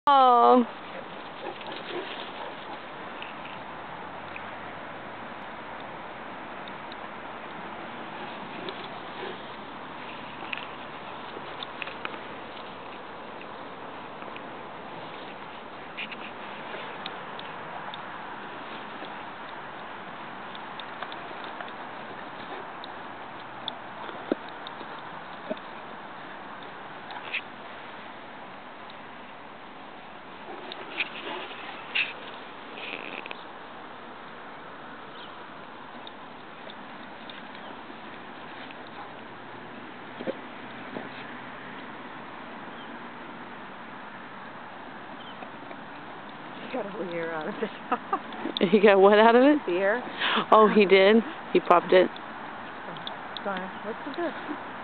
Oh. He got a beer out of it. He got what out of it? Beer. Oh, he did? He popped it? Sorry. What's the good?